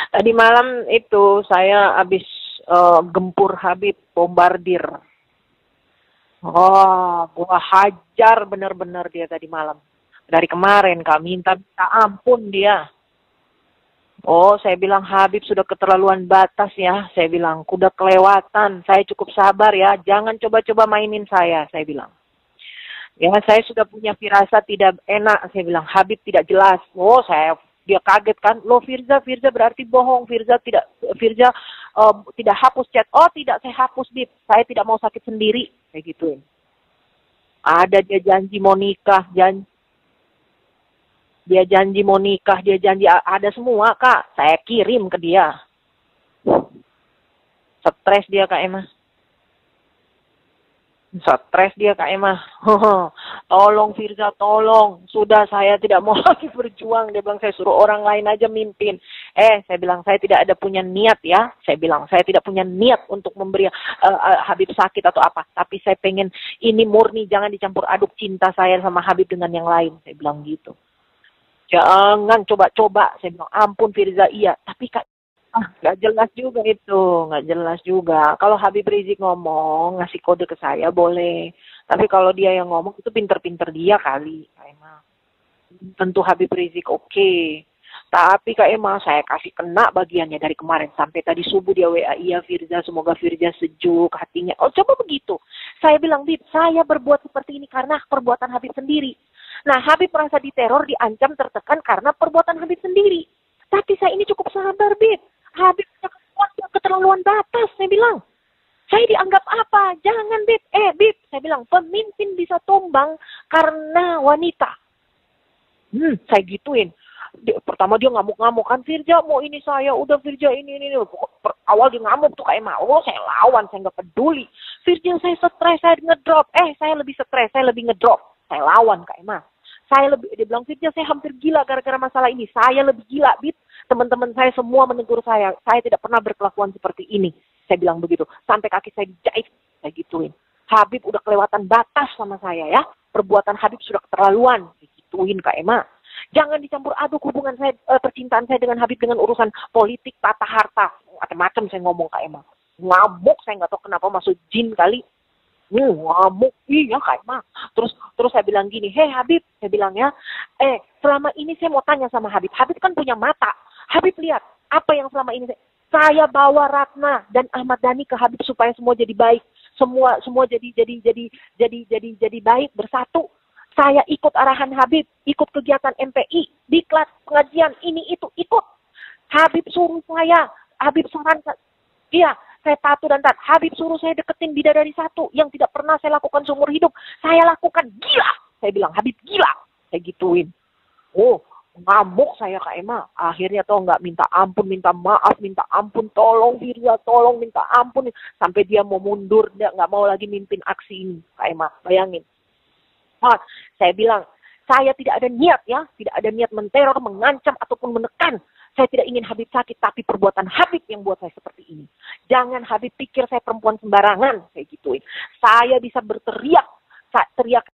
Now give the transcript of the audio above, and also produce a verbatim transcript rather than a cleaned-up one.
Tadi malam itu saya habis eh, gempur Habib, bombardir. Oh, gua hajar bener-bener dia tadi malam. Dari kemarin Kak, minta minta ampun dia. Oh, saya bilang Habib sudah keterlaluan batas ya. Saya bilang, kuda kelewatan. Saya cukup sabar ya. Jangan coba-coba mainin saya, saya bilang. Ya, saya sudah punya firasat tidak enak. Saya bilang, Habib tidak jelas. Oh, saya dia kaget kan. Loh, Firza, Firza berarti bohong. Firza tidak Firza eh, tidak hapus chat. Oh, tidak, saya hapus, Bib. Saya tidak mau sakit sendiri. Kayak gituin. Ada dia janji mau nikah, janji dia janji mau nikah, dia janji ada semua, Kak. Saya kirim ke dia. Stres dia, Kak Emma. Stres dia, Kak Emma. Tolong Firza, tolong. Sudah, saya tidak mau lagi berjuang. Dia bilang, saya suruh orang lain aja mimpin. Eh, saya bilang, saya tidak ada punya niat ya. Saya bilang, saya tidak punya niat untuk memberi uh, uh, Habib sakit atau apa. Tapi saya pengen ini murni, jangan dicampur aduk cinta saya sama Habib dengan yang lain. Saya bilang gitu. Jangan coba-coba. Saya bilang, ampun Firza, iya. Tapi Kak, ah, nggak jelas juga itu, nggak jelas juga. Kalau Habib Rizik ngomong, ngasih kode ke saya, boleh. Tapi kalau dia yang ngomong, itu pinter-pinter dia kali, Kak Emma. Tentu Habib Rizik oke. Okay. Tapi Kak Emma, saya kasih kena bagiannya dari kemarin. Sampai tadi subuh dia W A, iya Firza, semoga Firza sejuk hatinya. Oh, coba begitu. Saya bilang, Bib, saya berbuat seperti ini karena perbuatan Habib sendiri. Nah, Habib merasa diteror, diancam, tertekan karena perbuatan Habib sendiri. Tapi saya ini cukup sabar, Bib. Habib waktu keterlaluan batas, saya bilang. Saya dianggap apa? Jangan, Bib. Eh, Bib, saya bilang, pemimpin bisa tumbang karena wanita. Hmm, saya gituin. Dia, pertama dia ngamuk-ngamuk kan, Firza mau ini saya, udah Firza ini, ini, ini. Awal dia ngamuk tuh kayak mau, oh saya lawan, saya nggak peduli. Firza saya stres, saya ngedrop. Eh, saya lebih stres, saya lebih ngedrop. Saya lawan Kak Emma. Saya lebih, dia bilang, Firza saya hampir gila gara-gara masalah ini. Saya lebih gila, Bib. Teman-teman saya semua menegur saya. Saya tidak pernah berkelakuan seperti ini. Saya bilang begitu. Sampai kaki saya dijahit. Saya gituin. Habib udah kelewatan batas sama saya ya. Perbuatan Habib sudah keterlaluan. Saya gituin Kak Emma. Jangan dicampur aduk hubungan saya, percintaan saya dengan Habib dengan urusan politik, tata harta. Macam-macam saya ngomong Kak Emma. Ngamuk, saya nggak tahu kenapa masuk jin kali. Uh, ngamuk, iya Kak Emma. Terus terus saya bilang gini, hei Habib, saya bilang ya, eh selama ini saya mau tanya sama Habib. Habib kan punya mata. Habib lihat, apa yang selama ini saya, saya bawa Ratna dan Ahmad Dhani ke Habib supaya semua jadi baik. Semua semua jadi jadi jadi jadi jadi jadi baik bersatu. Saya ikut arahan Habib, ikut kegiatan M P I, di kelas pengajian ini itu ikut. Habib suruh saya, Habib sarankan, iya, saya patuh dan taat. Habib suruh saya deketin bidadari satu yang tidak pernah saya lakukan seumur hidup. Saya lakukan, gila. Saya bilang, Habib gila. Saya gituin. Oh, ngamuk saya Kak Emma. Akhirnya tuh nggak minta ampun, minta maaf, minta ampun, tolong Firza, tolong minta ampun. Sampai dia mau mundur, dia nggak mau lagi mimpin aksi ini. Kak Emma, bayangin. Nah, saya bilang, saya tidak ada niat ya, tidak ada niat menteror, mengancam, ataupun menekan. Saya tidak ingin Habib sakit, tapi perbuatan Habib yang buat saya seperti ini. Jangan Habib pikir saya perempuan sembarangan, saya gituin. Saya bisa berteriak, saya teriak